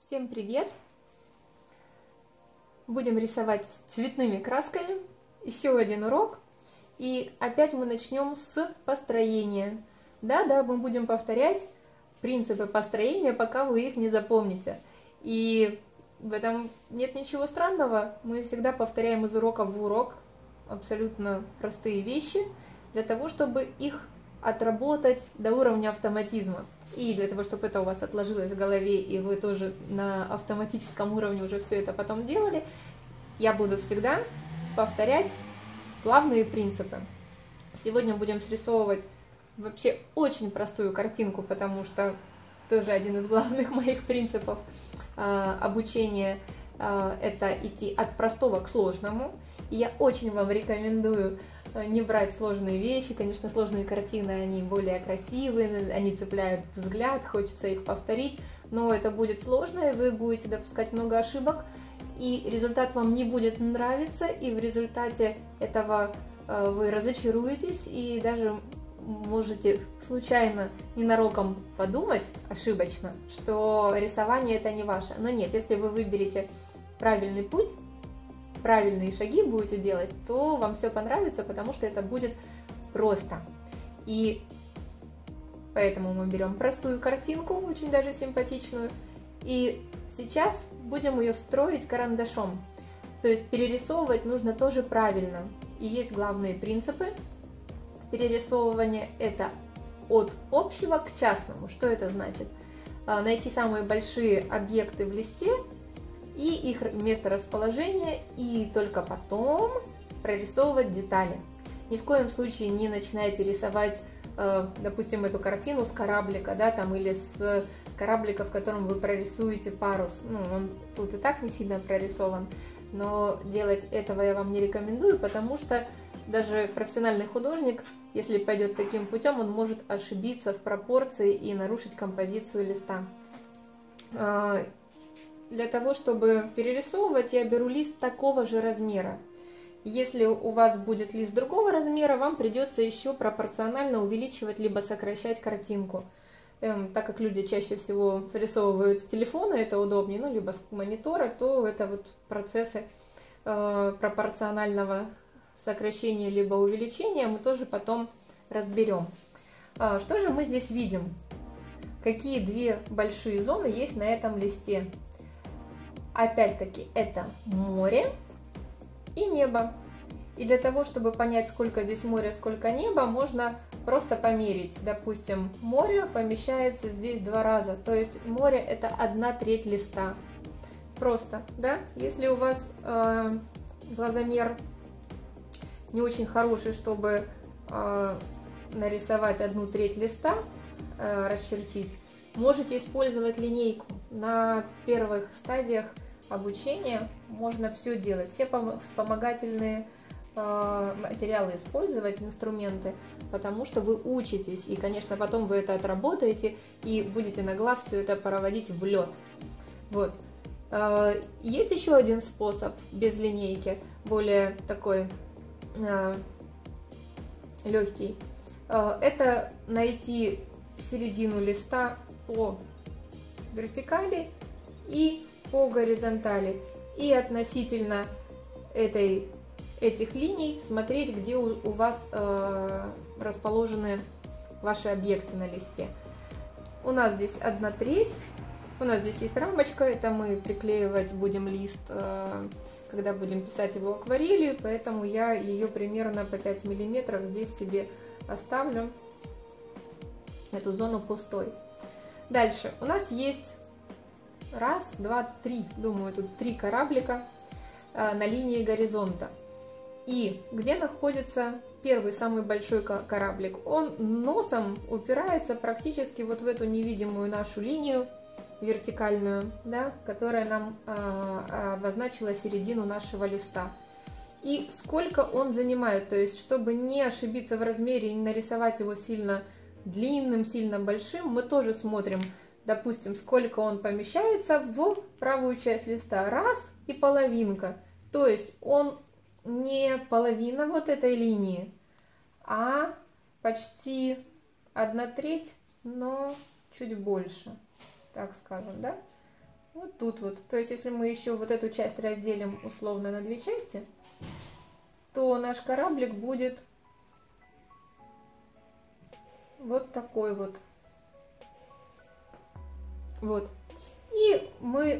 Всем привет! Будем рисовать цветными красками. Еще один урок. И опять мы начнем с построения. Да, мы будем повторять принципы построения, пока вы их не запомните. И в этом нет ничего странного. Мы всегда повторяем из урока в урок абсолютно простые вещи, для того, чтобы их отработать до уровня автоматизма. И для того, чтобы это у вас отложилось в голове, и вы тоже на автоматическом уровне уже все это потом делали, я буду всегда повторять главные принципы. Сегодня будем срисовывать вообще очень простую картинку, потому что тоже один из главных моих принципов обучения – это идти от простого к сложному. И я очень вам рекомендую не брать сложные вещи. Конечно, сложные картины, они более красивые, они цепляют взгляд, хочется их повторить, но это будет сложно, и вы будете допускать много ошибок, и результат вам не будет нравиться, и в результате этого вы разочаруетесь, и даже можете случайно, ненароком подумать, ошибочно, что рисование это не ваше. Но нет, если вы выберете правильный путь, правильные шаги будете делать, то вам все понравится, потому что это будет просто. И поэтому мы берем простую картинку, очень даже симпатичную, и сейчас будем ее строить карандашом. То есть перерисовывать нужно тоже правильно. И есть главные принципы перерисовывания. Это от общего к частному. Что это значит? Найти самые большие объекты в листе и их место расположения, и только потом прорисовывать детали. Ни в коем случае не начинайте рисовать, допустим, эту картину с кораблика, да, там, или с кораблика, в котором вы прорисуете парус. Ну, он тут и так не сильно прорисован, но делать этого я вам не рекомендую, потому что даже профессиональный художник, если пойдет таким путем, он может ошибиться в пропорции и нарушить композицию листа. Для того, чтобы перерисовывать, я беру лист такого же размера. Если у вас будет лист другого размера, вам придется еще пропорционально увеличивать либо сокращать картинку. Так как люди чаще всего срисовывают с телефона, это удобнее, ну, либо с монитора, то это вот процессы пропорционального сокращения либо увеличения мы тоже потом разберем. Что же мы здесь видим? Какие две большие зоны есть на этом листе? Опять-таки это море и небо. И для того, чтобы понять, сколько здесь моря, сколько неба, можно просто померить. Допустим, море помещается здесь 2 раза. То есть море это 1/3 листа. Просто, да? Если у вас глазомер не очень хороший, чтобы нарисовать 1/3 листа, расчертить, можете использовать линейку. На первых стадиях обучения можно все делать, все вспомогательные материалы использовать, инструменты, потому что вы учитесь, и, конечно, потом вы это отработаете и будете на глаз все это проводить в лед. Вот. Есть еще один способ без линейки, более такой легкий. Это найти середину листа по вертикали и по горизонтали, и относительно этих линий смотреть, где у вас расположены ваши объекты на листе. У нас здесь 1/3, у нас здесь есть рамочка, это мы приклеивать будем лист, когда будем писать его акварелью, поэтому я ее примерно по 5 мм здесь себе оставлю, эту зону пустой. Дальше у нас есть 1, 2, 3, думаю, тут 3 кораблика на линии горизонта. И где находится первый, самый большой кораблик? Он носом упирается практически вот в эту невидимую нашу линию вертикальную, да, которая нам обозначила середину нашего листа. И сколько он занимает, то есть чтобы не ошибиться в размере и не нарисовать его сильно длинным, сильно большим, мы тоже смотрим, допустим, сколько он помещается в правую часть листа. 1 и половинка. То есть он не половина вот этой линии, а почти 1/3, но чуть больше, так скажем, да? вот тут вот. То есть, если мы еще вот эту часть разделим условно на две части, то наш кораблик будет вот такой вот. Вот. И мы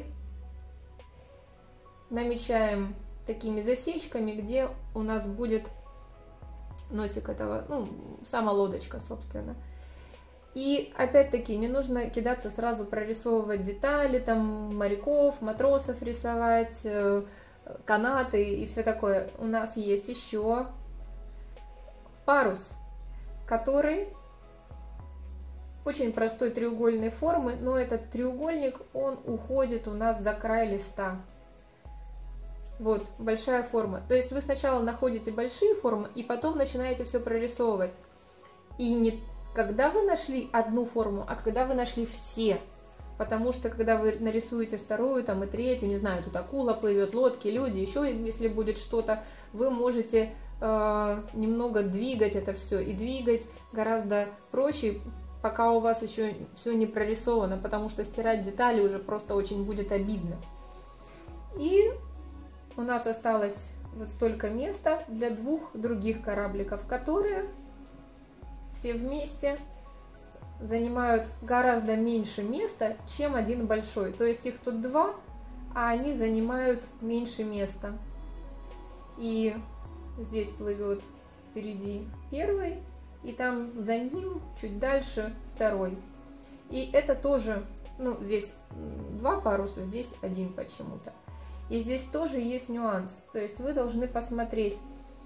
намечаем такими засечками, где у нас будет носик этого, ну, сама лодочка, собственно. И опять-таки не нужно кидаться сразу прорисовывать детали, там моряков, матросов рисовать, канаты и все такое. У нас есть еще парус, который очень простой треугольной формы, но этот треугольник, он уходит у нас за край листа. Вот, большая форма. То есть вы сначала находите большие формы и потом начинаете все прорисовывать. И не когда вы нашли одну форму, а когда вы нашли все. Потому что когда вы нарисуете вторую там, и третью, не знаю, тут акула плывет, лодки, люди, еще если будет что-то, вы можете немного двигать это все. И двигать гораздо проще, пока у вас еще все не прорисовано, потому что стирать детали уже просто очень будет обидно. И у нас осталось вот столько места для двух других корабликов, которые все вместе занимают гораздо меньше места, чем один большой. То есть их тут два, а они занимают меньше места. И здесь плывет впереди первый, и там за ним чуть дальше второй. И это тоже, ну, здесь два паруса, здесь один почему-то. И здесь тоже есть нюанс. То есть вы должны посмотреть,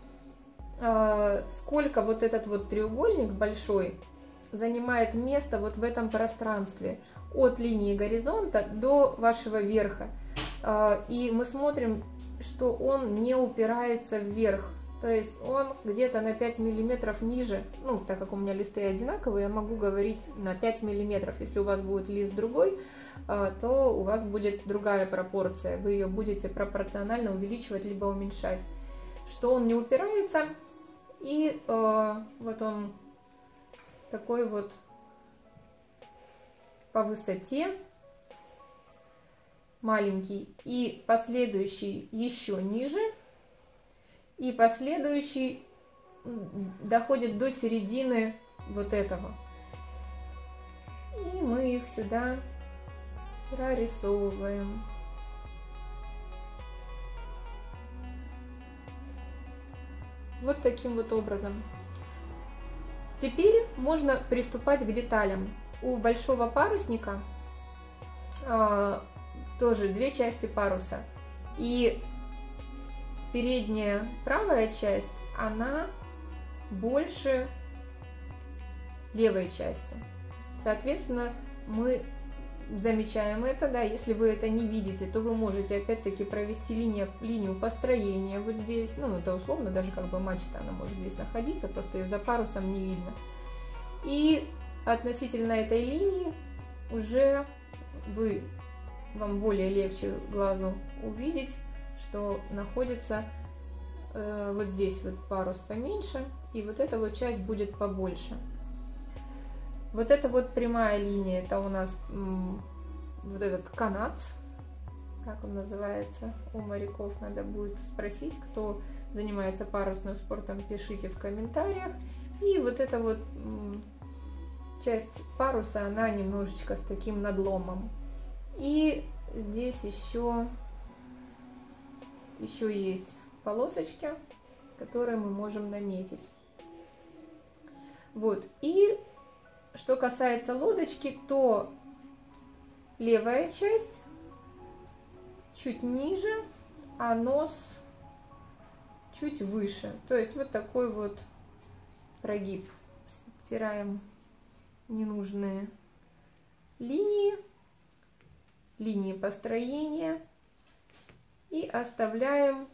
сколько вот этот вот треугольник большой занимает место вот в этом пространстве от линии горизонта до вашего верха. И мы смотрим, что он не упирается вверх. То есть он где-то на 5 миллиметров ниже. Ну, так как у меня листы одинаковые, я могу говорить на 5 миллиметров. Если у вас будет лист другой, то у вас будет другая пропорция. Вы ее будете пропорционально увеличивать либо уменьшать. Что он не упирается. И вот он такой вот по высоте маленький. И последующий еще ниже. И последующий доходит до середины вот этого. И мы их сюда прорисовываем. Вот таким вот образом. Теперь можно приступать к деталям. У большого парусника тоже две части паруса. И передняя правая часть, она больше левой части. Соответственно, мы замечаем это, да, если вы это не видите, то вы можете опять-таки провести линию построения вот здесь, ну это условно, даже как бы мачта, она может здесь находиться, просто ее за парусом не видно. И относительно этой линии уже вам более легче глазу увидеть, что находится вот здесь вот парус поменьше, и вот эта вот часть будет побольше. Вот эта вот прямая линия, это у нас вот этот канат, как он называется у моряков, надо будет спросить, кто занимается парусным спортом, пишите в комментариях. И вот эта вот часть паруса, она немножечко с таким надломом. И здесь еще есть полосочки, которые мы можем наметить. Вот, и что касается лодочки, то левая часть чуть ниже, а нос чуть выше. То есть вот такой вот прогиб. Стираем ненужные линии построения и оставляем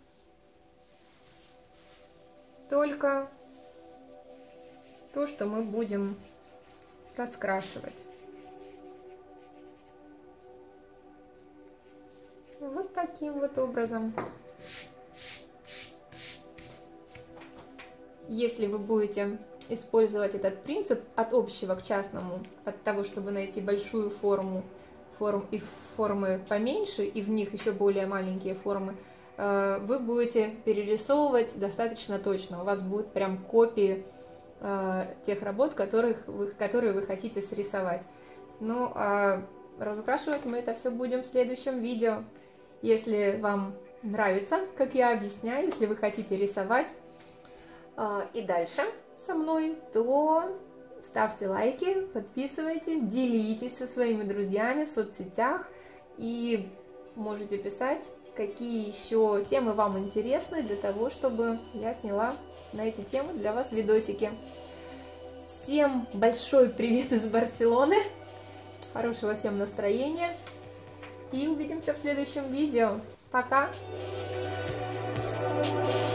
только то, что мы будем раскрашивать. Вот таким вот образом. Если вы будете использовать этот принцип от общего к частному, от того, чтобы найти большую форму форм и формы поменьше, и в них еще более маленькие формы, вы будете перерисовывать достаточно точно. У вас будут прям копии тех работ, которые вы хотите срисовать. Ну, а разукрашивать мы это все будем в следующем видео. Если вам нравится, как я объясняю, если вы хотите рисовать и дальше со мной, то ставьте лайки, подписывайтесь, делитесь со своими друзьями в соцсетях и можете писать, какие еще темы вам интересны, для того, чтобы я сняла на эти темы для вас видосики. Всем большой привет из Барселоны, хорошего всем настроения и увидимся в следующем видео. Пока!